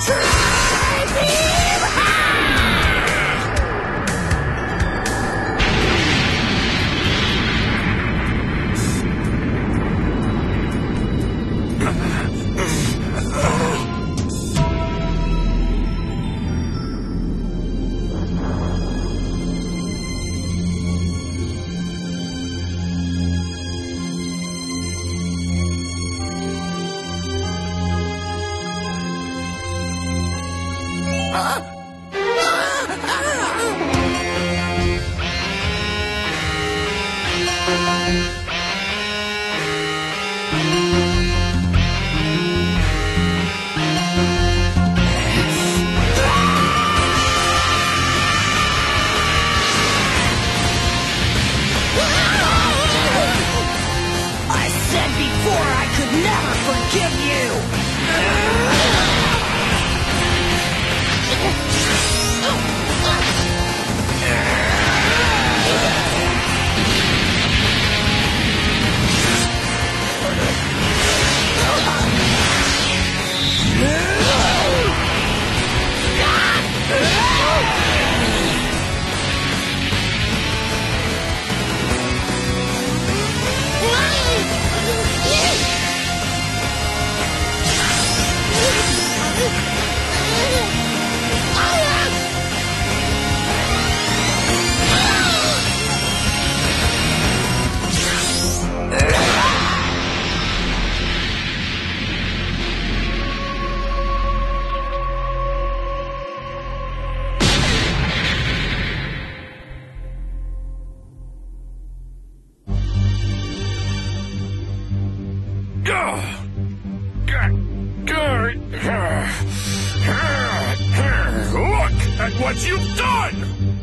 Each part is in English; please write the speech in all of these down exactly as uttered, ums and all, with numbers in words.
What you've done!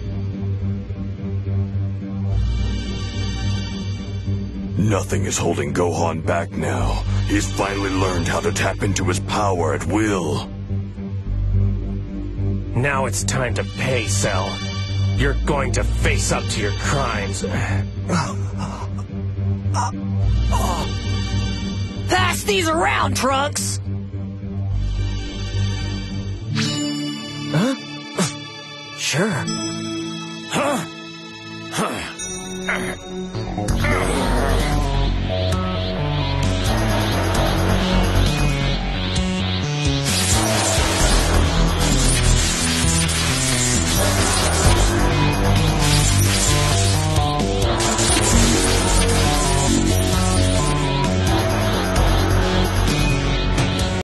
Nothing is holding Gohan back now. He's finally learned how to tap into his power at will. Now it's time to pay, Cell. You're going to face up to your crimes. Pass these around, Trunks! Huh? Sure. Huh? Huh.